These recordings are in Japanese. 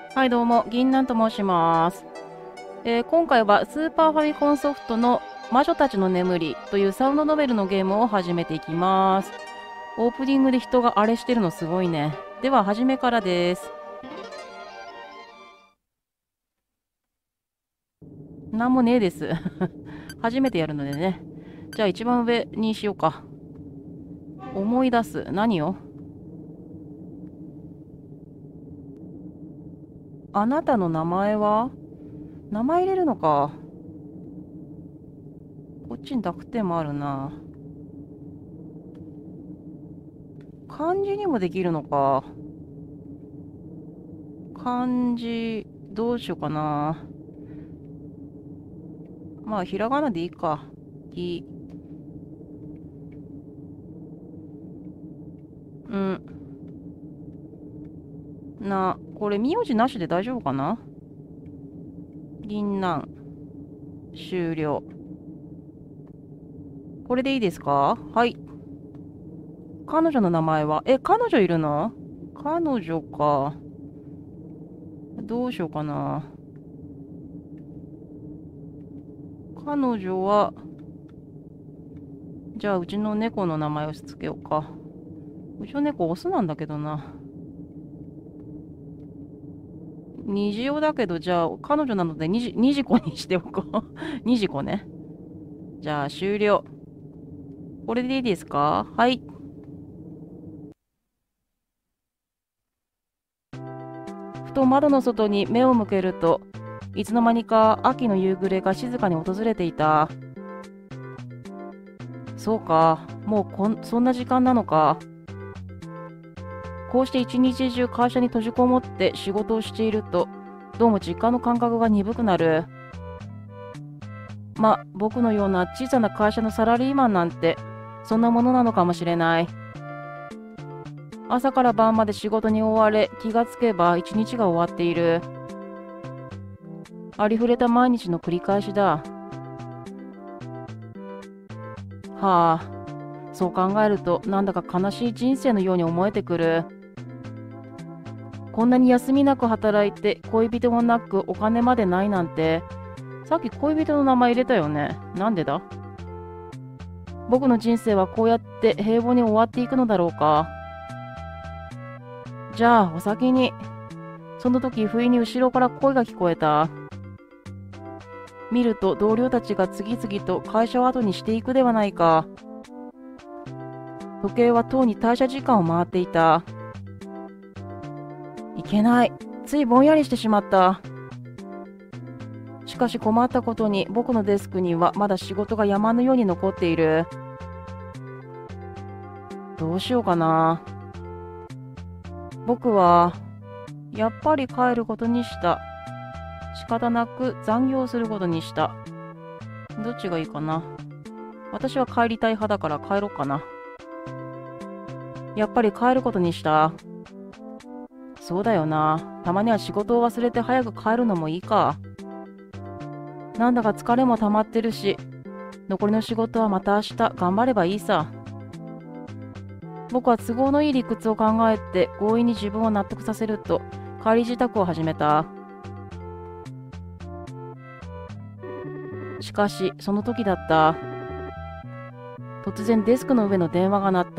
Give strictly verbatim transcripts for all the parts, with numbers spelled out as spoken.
はい、どうも、銀杏と申します。えー今回はスーパーファミコンソフトの魔女たちの眠りというサウンドノベルのゲームを始めていきます。オープニングで人があれしてるのすごいね。では、初めからです。なんもねえです。初めてやるのでね。じゃあ、一番上にしようか。思い出す。何を？あなたの名前は？名前入れるのか。こっちに濁点もあるな。漢字にもできるのか。漢字、どうしようかな。まあ、ひらがなでいいか。い、うん、な、これ、名字なしで大丈夫かな？銀杏、終了。これでいいですか？はい。彼女の名前は、え、彼女いるの？彼女か。どうしようかな。彼女は、じゃあ、うちの猫の名前をつけようか。うちの猫、オスなんだけどな。虹色だけど、じゃあ、彼女なので、にじ、にじこにしておこう。にじこね。じゃあ、終了。これでいいですか？はい。ふと窓の外に目を向けると、いつの間にか秋の夕暮れが静かに訪れていた。そうか、もうこんそんな時間なのか。こうして一日中会社に閉じこもって仕事をしていると、どうも実感の感覚が鈍くなる。ま、僕のような小さな会社のサラリーマンなんて、そんなものなのかもしれない。朝から晩まで仕事に追われ、気がつけば一日が終わっている。ありふれた毎日の繰り返しだ。はあ、そう考えるとなんだか悲しい人生のように思えてくる。こんなに休みなく働いて恋人もなくお金までないなんて、さっき恋人の名前入れたよね。なんでだ？僕の人生はこうやって平凡に終わっていくのだろうか。じゃあお先に。その時不意に後ろから声が聞こえた。見ると同僚たちが次々と会社を後にしていくではないか。時計はとうに退社時間を回っていた。いけない。ついぼんやりしてしまった。しかし困ったことに僕のデスクにはまだ仕事が山のように残っている。どうしようかな。僕はやっぱり帰ることにした。仕方なく残業することにした。どっちがいいかな。私は帰りたい派だから帰ろうかな。やっぱり帰ることにした。そうだよな。たまには仕事を忘れて早く帰るのもいいか。なんだか疲れも溜まってるし、残りの仕事はまた明日頑張ればいいさ。僕は都合のいい理屈を考えて強引に自分を納得させると帰り支度を始めた。しかしその時だった。突然デスクの上の電話が鳴った。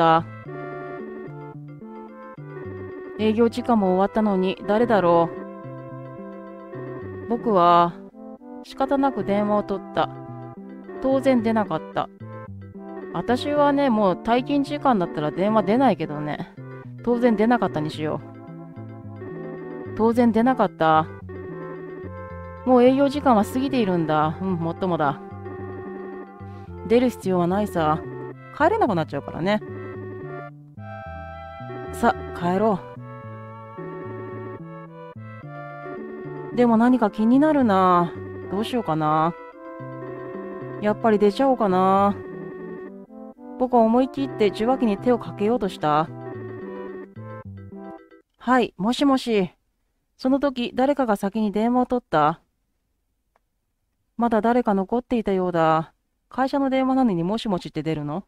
営業時間も終わったのに誰だろう。僕は仕方なく電話を取った。当然出なかった。私はね、もう退勤時間だったら電話出ないけどね。当然出なかったにしよう。当然出なかった。もう営業時間は過ぎているんだ。うん、もっともだ。出る必要はないさ。帰れなくなっちゃうからね。さ、帰ろう。でも何か気になるな。どうしようかな。やっぱり出ちゃおうかな。僕は思い切って受話器に手をかけようとした。はい、もしもし。その時、誰かが先に電話を取った。まだ誰か残っていたようだ。会社の電話なのにもしもしって出るの？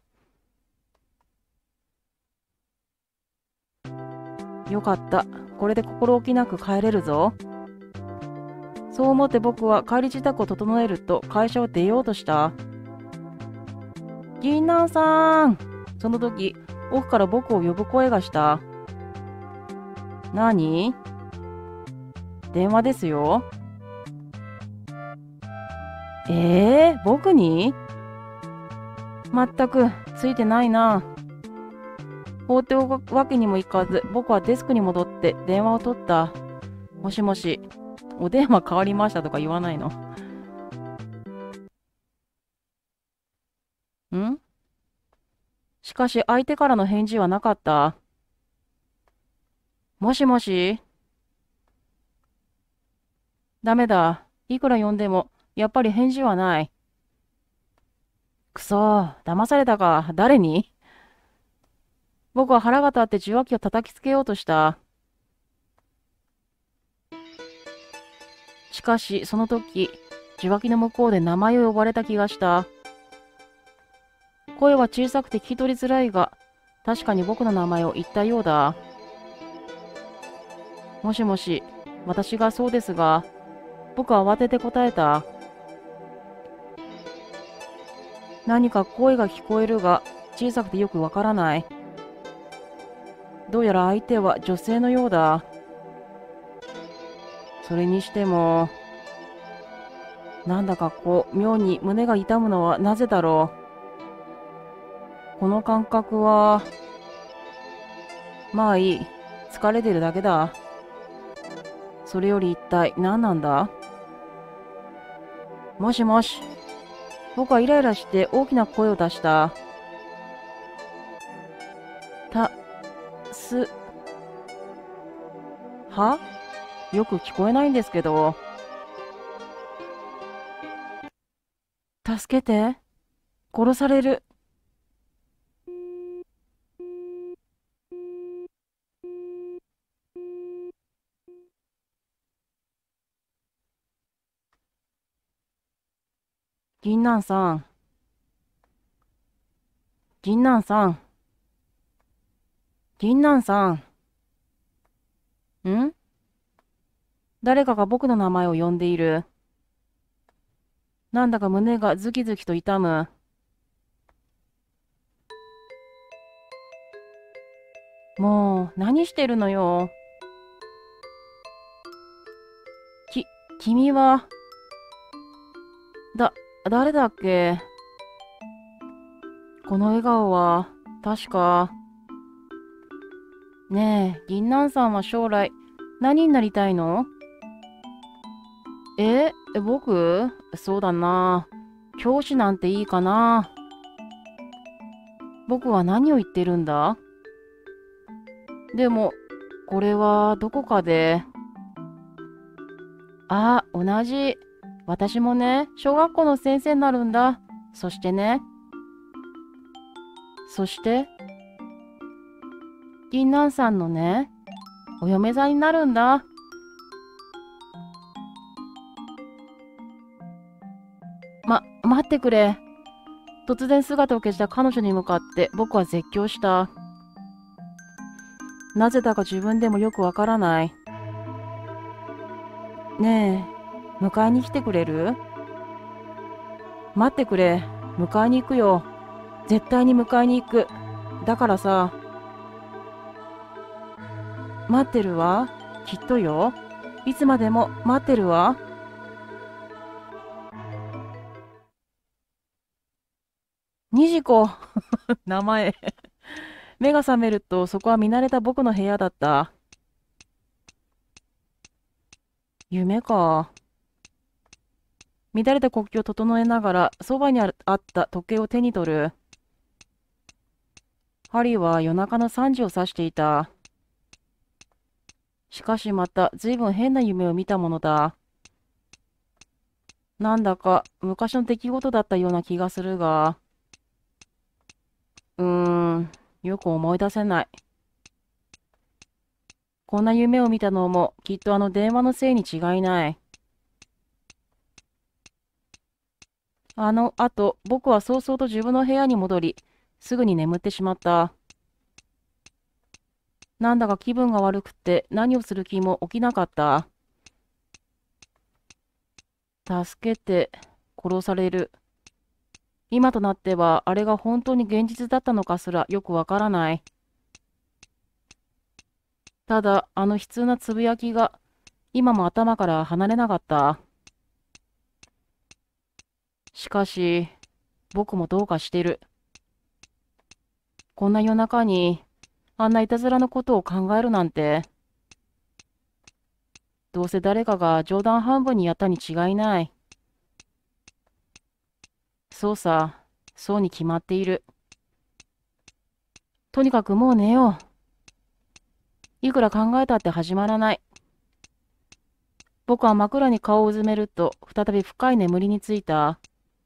よかった。これで心置きなく帰れるぞ。 そう思って僕は帰り支度を整えると会社を出ようとした。銀杏さん。その時、奥から僕を呼ぶ声がした。何？電話ですよ。えー、僕に？まったくついてないな。放っておくわけにもいかず、僕はデスクに戻って電話を取った。もしもし、お電話変わりましたとか言わないの？ん？しかし相手からの返事はなかった。もしもし？ダメだ。いくら呼んでも、やっぱり返事はない。くそー、騙されたか。誰に？僕は腹が立って受話器を叩きつけようとした。しかし、その時、受話器の向こうで名前を呼ばれた気がした。声は小さくて聞き取りづらいが、確かに僕の名前を言ったようだ。もしもし、私がそうですが、僕は慌てて答えた。何か声が聞こえるが、小さくてよくわからない。どうやら相手は女性のようだ。それにしても、なんだかこう、妙に胸が痛むのはなぜだろう。この感覚は、まあいい。疲れてるだけだ。それより一体何なんだ？もしもし。僕はイライラして大きな声を出した。た、す、は？よく聞こえないんですけど。助けて。殺される。銀杏さん。銀杏さん。銀杏さん。ん？誰かが僕の名前を呼んでいる。なんだか胸がズキズキと痛む。もう、何してるのよ。き、君は、だ、誰だっけ？この笑顔は、確か。ねえ、銀杏さんは将来、何になりたいの？え、僕？そうだな。教師なんていいかな。僕は何を言ってるんだ？でも、これはどこかで。あ、同じ。私もね、小学校の先生になるんだ。そしてね。そして、銀杏さんのね、お嫁さんになるんだ。ま、待ってくれ。突然姿を消した彼女に向かって僕は絶叫した。なぜだか自分でもよくわからない。ねえ、迎えに来てくれる？待ってくれ。迎えに行くよ。絶対に迎えに行く。だからさ。待ってるわ。きっとよ。いつまでも待ってるわ。にじこ。名前。目が覚めるとそこは見慣れた僕の部屋だった。夢か。乱れた呼吸を整えながらそばにあった時計を手に取る。針は夜中のさんじを指していた。しかしまた随分変な夢を見たものだ。なんだか昔の出来事だったような気がするが、うーん、よく思い出せない。こんな夢を見たのもきっとあの電話のせいに違いない。あの後、僕は早々と自分の部屋に戻り、すぐに眠ってしまった。なんだか気分が悪くて何をする気も起きなかった。 助けて殺される。今となってはあれが本当に現実だったのかすらよくわからない。ただ、あの悲痛なつぶやきが今も頭から離れなかった。しかし、僕もどうかしてる。こんな夜中にあんないたずらのことを考えるなんて。どうせ誰かが冗談半分にやったに違いない。そうさ、そうに決まっている。とにかくもう寝よう。いくら考えたって始まらない。僕は枕に顔をうずめると、再び深い眠りについた。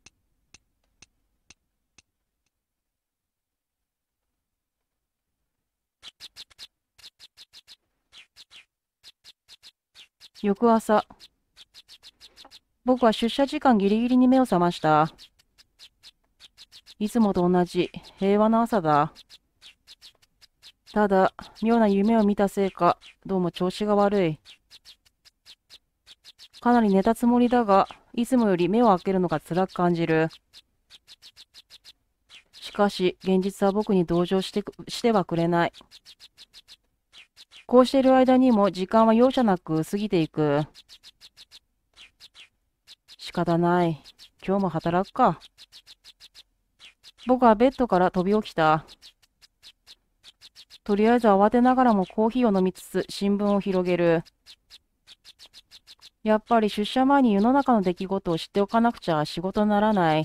翌朝、僕は出社時間ギリギリに目を覚ました。いつもと同じ平和な朝だ。ただ、妙な夢を見たせいか、どうも調子が悪い。かなり寝たつもりだが、いつもより目を開けるのが辛く感じる。しかし、現実は僕に同情してくしてはくれない。こうしている間にも時間は容赦なく過ぎていく。仕方ない。今日も働くか。僕はベッドから飛び起きた。とりあえず慌てながらもコーヒーを飲みつつ新聞を広げる。やっぱり出社前に世の中の出来事を知っておかなくちゃ仕事にならない。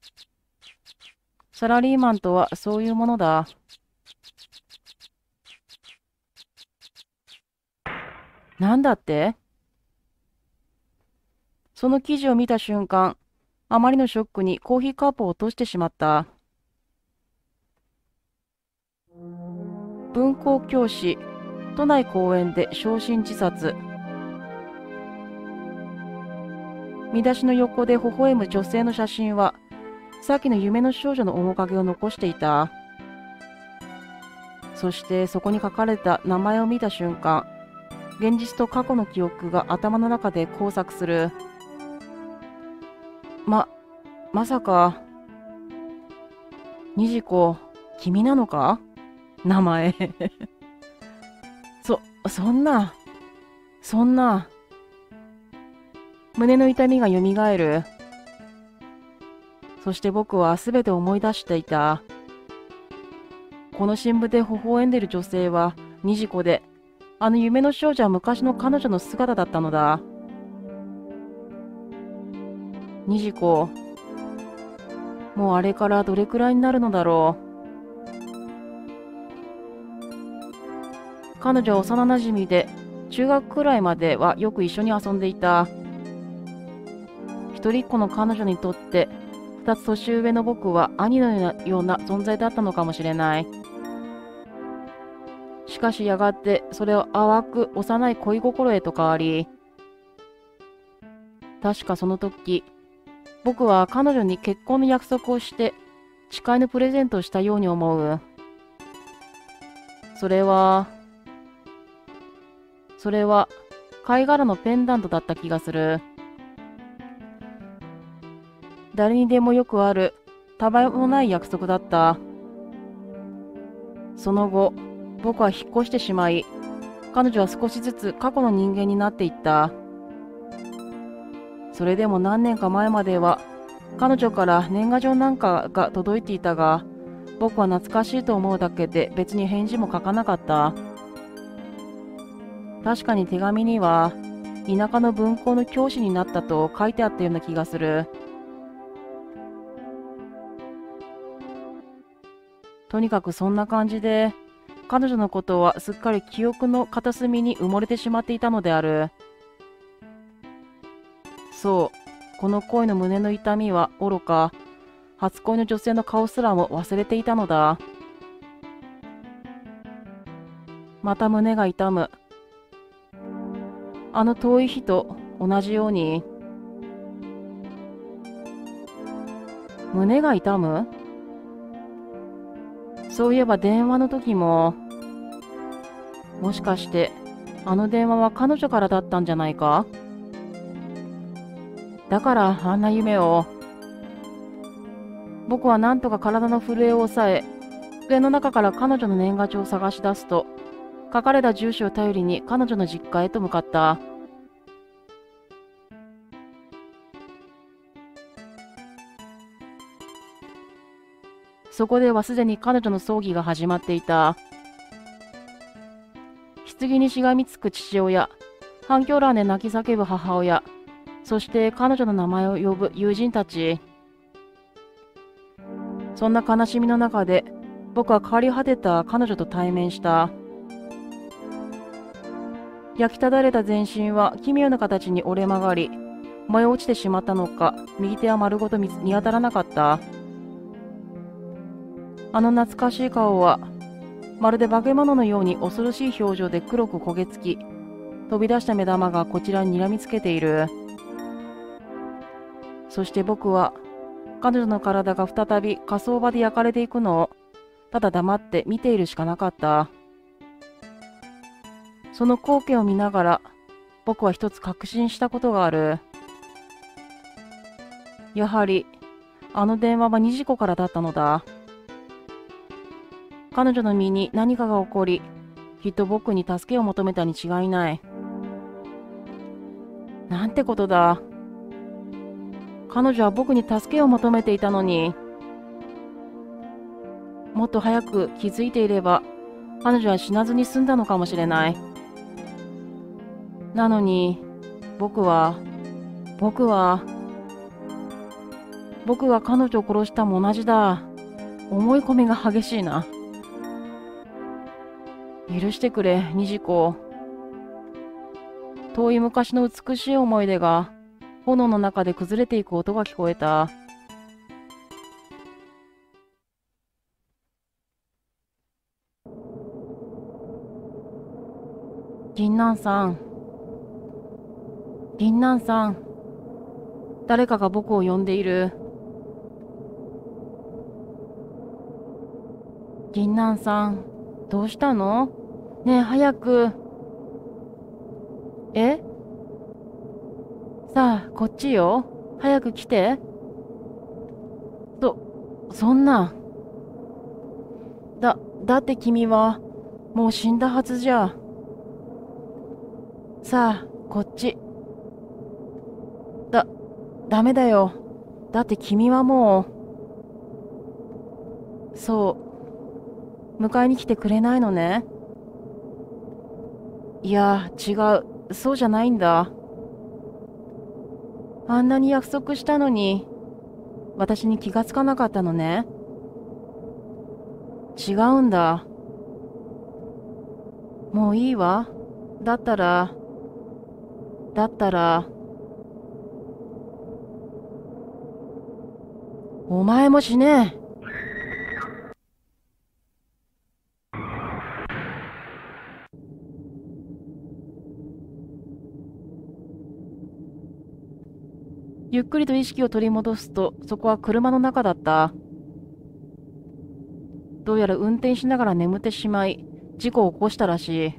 サラリーマンとはそういうものだ。なんだって？その記事を見た瞬間、あまりのショックにコーヒーカップを落としてしまった。文校教師、都内公園で焼身自殺。見出しの横で微笑む女性の写真は、さっきの夢の少女の面影を残していた。そしてそこに書かれた名前を見た瞬間、現実と過去の記憶が頭の中で交錯する。ま、まさか、虹子、君なのか？名前。そ、そんな、そんな。胸の痛みがよみがえる。そして僕はすべて思い出していた。この新聞で微笑んでいる女性は虹子で、あの夢の少女は昔の彼女の姿だったのだ。虹子、もうあれからどれくらいになるのだろう。彼女は幼なじみで、中学くらいまではよく一緒に遊んでいた。一人っ子の彼女にとって、二つ年上の僕は兄のような存在だったのかもしれない。しかしやがてそれを淡く幼い恋心へと変わり、確かその時、僕は彼女に結婚の約束をして誓いのプレゼントをしたように思う。それは、それは貝殻のペンダントだった気がする。誰にでもよくあるたわいもない約束だった。その後、僕は引っ越してしまい、彼女は少しずつ過去の人間になっていった。それでも何年か前までは、彼女から年賀状なんかが届いていたが、僕は懐かしいと思うだけで別に返事も書かなかった。確かに手紙には、田舎の分校の教師になったと書いてあったような気がする。とにかくそんな感じで、彼女のことはすっかり記憶の片隅に埋もれてしまっていたのである。そう、この恋の胸の痛みは愚か、初恋の女性の顔すらも忘れていたのだ。また胸が痛む。あの遠い日と同じように。胸が痛む？そういえば電話の時も、もしかしてあの電話は彼女からだったんじゃないか？ だからあんな夢を。僕はなんとか体の震えを抑え、机の中から彼女の年賀状を探し出すと、書かれた住所を頼りに彼女の実家へと向かった。そこではすでに彼女の葬儀が始まっていた。棺にしがみつく父親、反響欄で泣き叫ぶ母親、そして彼女の名前を呼ぶ友人たち。そんな悲しみの中で、僕は変わり果てた彼女と対面した。焼きただれた全身は奇妙な形に折れ曲がり、燃え落ちてしまったのか、右手は丸ごと見見当たらなかった。あの懐かしい顔は、まるで化け物のように恐ろしい表情で黒く焦げ付き、飛び出した目玉がこちらに睨みつけている。そして僕は、彼女の体が再び火葬場で焼かれていくのを、ただ黙って見ているしかなかった。その光景を見ながら、僕は一つ確信したことがある。やはり、あの電話は二次子からだったのだ。彼女の身に何かが起こり、きっと僕に助けを求めたに違いない。なんてことだ。彼女は僕に助けを求めていたのに。もっと早く気づいていれば、彼女は死なずに済んだのかもしれない。なのに、僕は、僕は、僕が彼女を殺したも同じだ。思い込みが激しいな。許してくれ、ニジコ。遠い昔の美しい思い出が、炎の中で崩れていく音が聞こえた。銀杏さん。銀杏さん。誰かが僕を呼んでいる。銀杏さん、どうしたの？ねえ、早く。え？さあ、こっちよ。早く来て。そ、そんな。だ、だって君は、もう死んだはずじゃ。さあ、こっち。だ、ダメだよ。だって君はもう、そう、迎えに来てくれないのね。いや、違う。そうじゃないんだ。あんなに約束したのに、私に気がつかなかったのね。違うんだ。もういいわ。だったら、だったら、お前も死ね。ゆっくりと意識を取り戻すと、そこは車の中だった。どうやら運転しながら眠ってしまい、事故を起こしたらしい。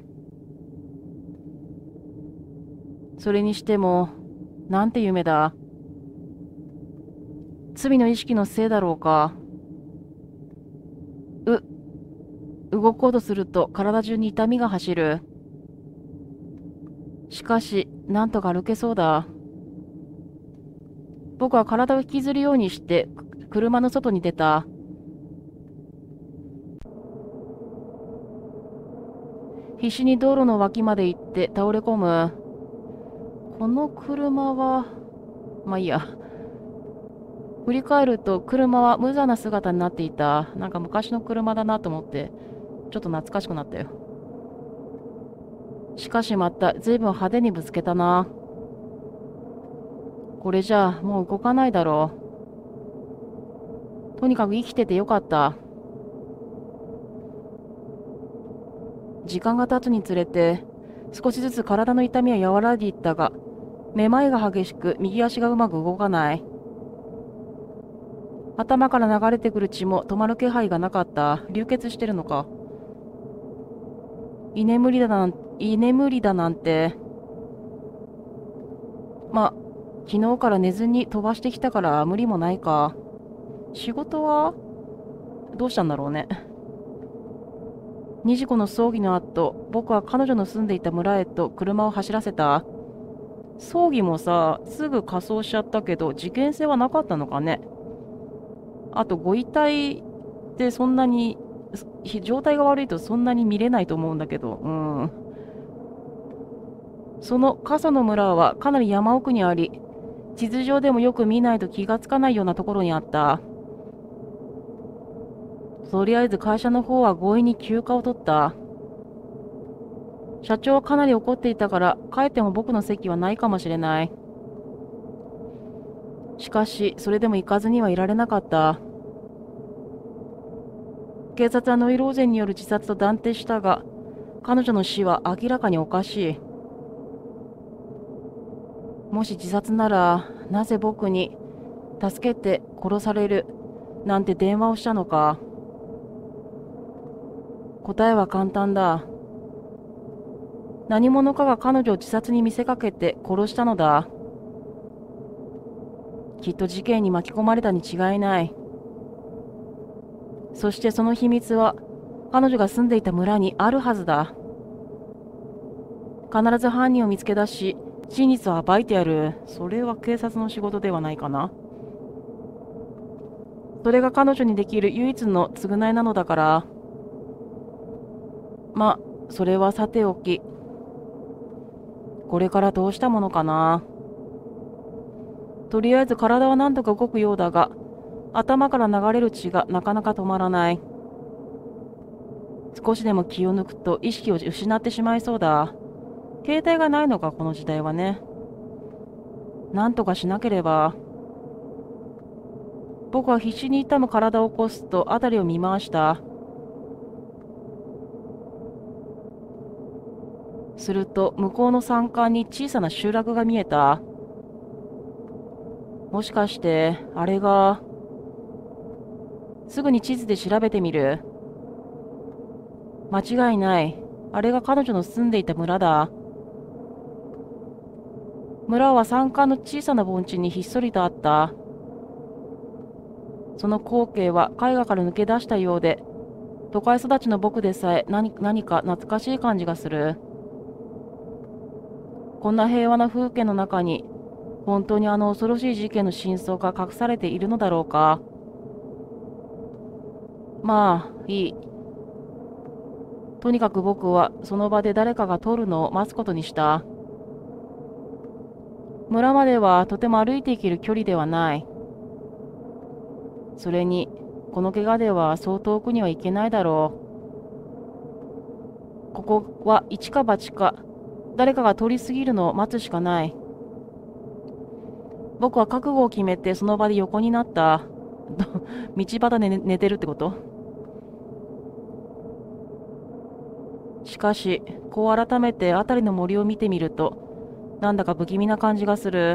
それにしても、なんて夢だ。罪の意識のせいだろうか。う、動こうとすると体中に痛みが走る。しかし、なんとか歩けそうだ。僕は体を引きずるようにして、車の外に出た。必死に道路の脇まで行って倒れ込む。この車は、まあいいや。振り返ると車は無残な姿になっていた。なんか昔の車だなと思って、ちょっと懐かしくなったよ。しかしまた随分派手にぶつけたな。これじゃあもう動かないだろう。とにかく生きててよかった。時間が経つにつれて少しずつ体の痛みは和らいでいったが、めまいが激しく右足がうまく動かない。頭から流れてくる血も止まる気配がなかった。流血してるのか。居眠りだなん、居眠りだなんて。ま、 昨日から寝ずに飛ばしてきたから無理もないか。仕事はどうしたんだろうね。ニジコの葬儀の後、僕は彼女の住んでいた村へと車を走らせた。葬儀もさ、すぐ火葬しちゃったけど、事件性はなかったのかね。あと、ご遺体ってそんなに、状態が悪いとそんなに見れないと思うんだけど、うん。その過疎の村はかなり山奥にあり、地図上でもよく見ないと気がつかないようなところにあった。とりあえず会社の方は強引に休暇を取った。社長はかなり怒っていたから、帰っても僕の席はないかもしれない。しかし、それでも行かずにはいられなかった。警察はノイローゼによる自殺と断定したが、彼女の死は明らかにおかしい。もし自殺なら、なぜ僕に、助けて殺される、なんて電話をしたのか。答えは簡単だ。何者かが彼女を自殺に見せかけて殺したのだ。きっと事件に巻き込まれたに違いない。そしてその秘密は彼女が住んでいた村にあるはずだ。必ず犯人を見つけ出し、真実を暴いてやる。それは警察の仕事ではないかな。それが彼女にできる唯一の償いなのだから。ま、それはさておき。これからどうしたものかな。とりあえず体は何とか動くようだが、頭から流れる血がなかなか止まらない。少しでも気を抜くと意識を失ってしまいそうだ。携帯がないのか、この時代はね。なんとかしなければ。僕は必死に痛む体を起こすと辺りを見回した。すると向こうの山間に小さな集落が見えた。もしかしてあれが。すぐに地図で調べてみる。間違いない。あれが彼女の住んでいた村だ。村は山間の小さな盆地にひっそりとあった。その光景は絵画から抜け出したようで、都会育ちの僕でさえ何、何か懐かしい感じがする。こんな平和な風景の中に、本当にあの恐ろしい事件の真相が隠されているのだろうか。まあ、いい。とにかく僕はその場で誰かが通るのを待つことにした。村まではとても歩いていける距離ではない。それに、この怪我ではそう遠くには行けないだろう。ここは一か八か、誰かが通り過ぎるのを待つしかない。僕は覚悟を決めてその場で横になった。道端で寝、寝てるってこと？しかし、こう改めて辺りの森を見てみると、なんだか不気味な感じがする。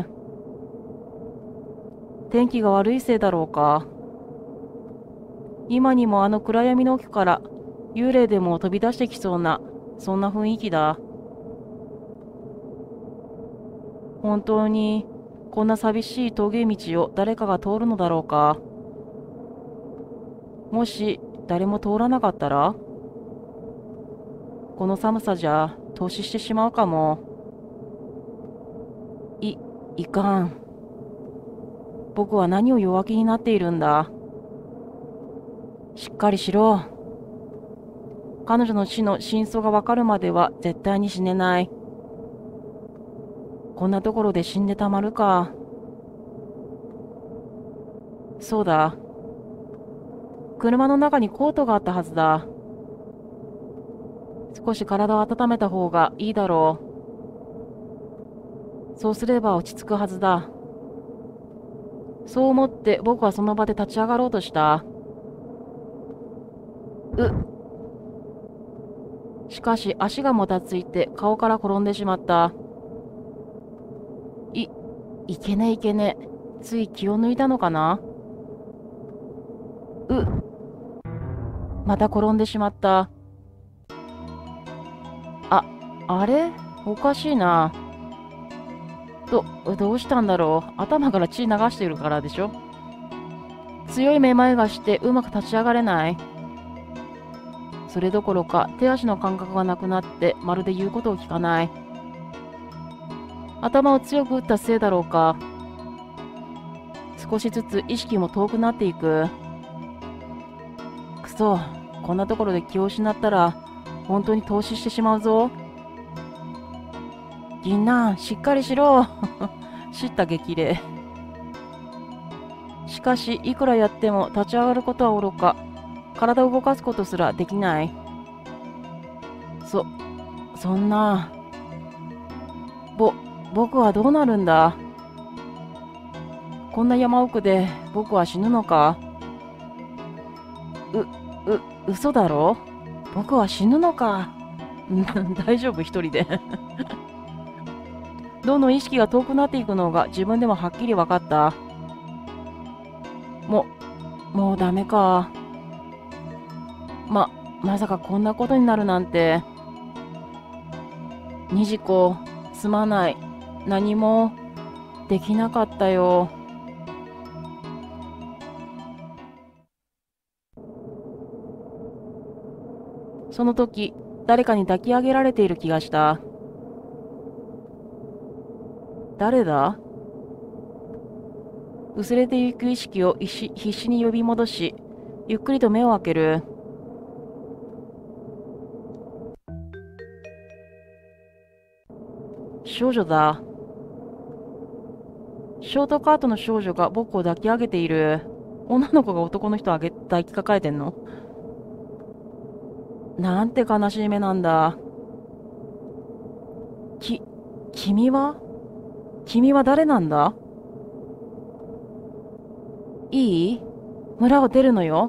天気が悪いせいだろうか。今にもあの暗闇の奥から幽霊でも飛び出してきそうな、そんな雰囲気だ。本当にこんな寂しい峠道を誰かが通るのだろうか。もし誰も通らなかったら、この寒さじゃ凍死してしまうかも。い、いかん。僕は何を弱気になっているんだ。しっかりしろ。彼女の死の真相がわかるまでは絶対に死ねない。こんなところで死んでたまるか。そうだ。車の中にコートがあったはずだ。少し体を温めた方がいいだろう。そうすれば落ち着くはずだ。そう思って僕はその場で立ち上がろうとした。うしかし足がもたついて顔から転んでしまった。い、いけねいけね。つい気を抜いたのかな。うまた転んでしまった。あ、あれおかしいな。 ど、どうしたんだろう。頭から血流しているからでしょ。強いめまいがしてうまく立ち上がれない。それどころか手足の感覚がなくなってまるで言うことを聞かない。頭を強く打ったせいだろうか。少しずつ意識も遠くなっていく。くそ、こんなところで気を失ったら本当に投資してしまうぞ。銀杏、しっかりしろ。叱咤激励。しかし、いくらやっても立ち上がることはおろか、体を動かすことすらできない。そ、そんな。ぼ、僕はどうなるんだ。こんな山奥で僕は死ぬのか。う、う、嘘だろ。僕は死ぬのか。大丈夫、一人で。どんどん意識が遠くなっていくのが自分でもはっきり分かった。も、もうダメか。ま、まさかこんなことになるなんて。ニジコ、すまない。何もできなかったよ。その時、誰かに抱き上げられている気がした。誰だ？薄れてゆく意識を必死に呼び戻し、ゆっくりと目を開ける。少女だ。ショートカートの少女が僕を抱き上げている。女の子が男の人をあげ抱きかかえてんの？なんて悲しい目なんだ。き、君は君は誰なんだ？いい？村を出るのよ。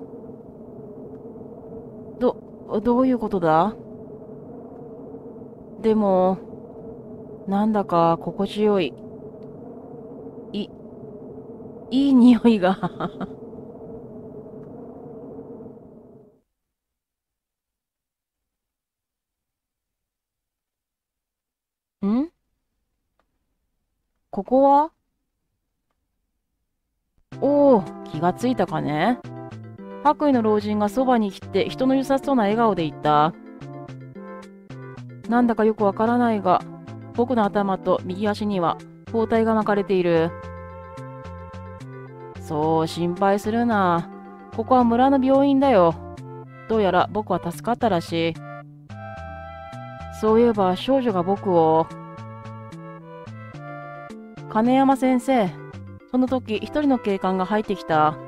ど、どういうことだ？でも、なんだか心地よい。い、いい匂いが。ん？ここは？おお、気がついたかね。白衣の老人がそばに来て人の良さそうな笑顔で言った。なんだかよくわからないが、僕の頭と右足には包帯が巻かれている。そう心配するな。ここは村の病院だよ。どうやら僕は助かったらしい。そういえば少女が僕を。金山先生、その時一人の警官が入ってきた。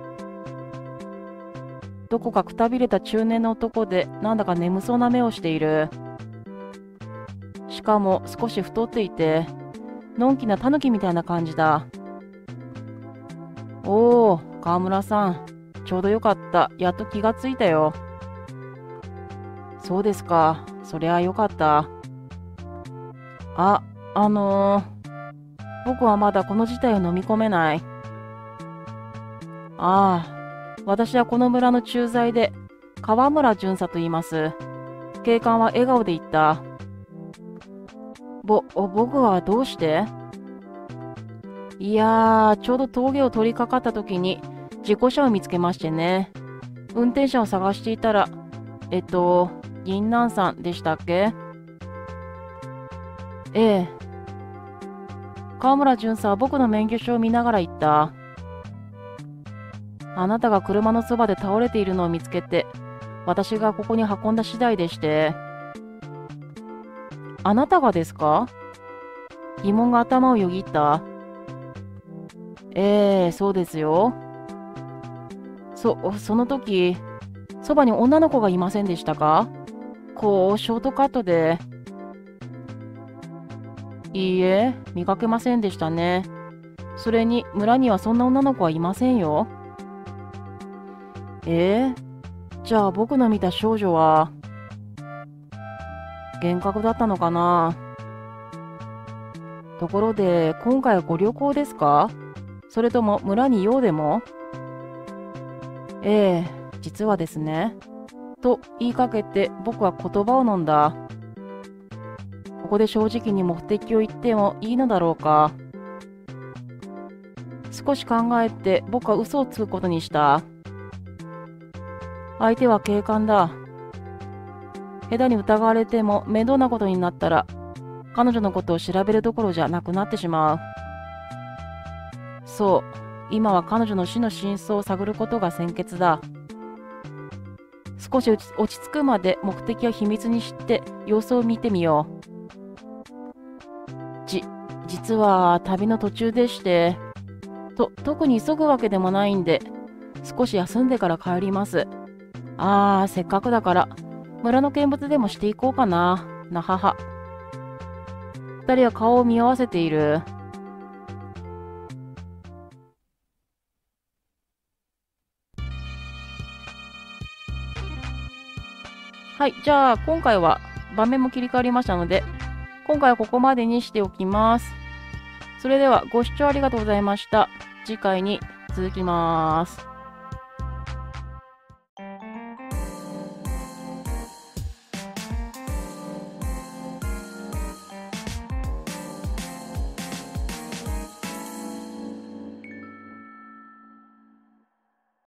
どこかくたびれた中年の男でなんだか眠そうな目をしている。しかも少し太っていて、のんきなタヌキみたいな感じだ。おお、川村さん、ちょうどよかった。やっと気がついたよ。そうですか。そりゃあよかった。あ、あのー、僕はまだこの事態を飲み込めない。ああ、私はこの村の駐在で、川村巡査と言います。警官は笑顔で言った。ぼ、僕はどうして？いやー、ちょうど峠を取り掛かった時に事故車を見つけましてね。運転者を探していたら、えっと、銀杏さんでしたっけ？ええ。川村巡査は僕の免許証を見ながら言った。あなたが車のそばで倒れているのを見つけて、私がここに運んだ次第でして。あなたがですか？疑問が頭をよぎった。ええ、そうですよ。そ、その時、そばに女の子がいませんでしたか？こう、ショートカットで。いいえ、見かけませんでしたね。それに、村にはそんな女の子はいませんよ。ええ、じゃあ僕の見た少女は、幻覚だったのかな。ところで、今回はご旅行ですか？それとも村に用でも？ええ、実はですね。と言いかけて僕は言葉を飲んだ。ここで正直に目的を言ってもいいのだろうか。 少し考えて僕は嘘をつくことにした。相手は警官だ。下手に疑われても面倒なことになったら彼女のことを調べるどころじゃなくなってしまう。そう、今は彼女の死の真相を探ることが先決だ。少し落ち、落ち着くまで目的を秘密にして様子を見てみよう。じ、実は旅の途中でして、と、特に急ぐわけでもないんで、少し休んでから帰ります。あー、せっかくだから、村の見物でもしていこうかな、なはは。二人は顔を見合わせている。はい、じゃあ今回は場面も切り替わりましたので、今回はここまでにしておきます。それではご視聴ありがとうございました。次回に続きます。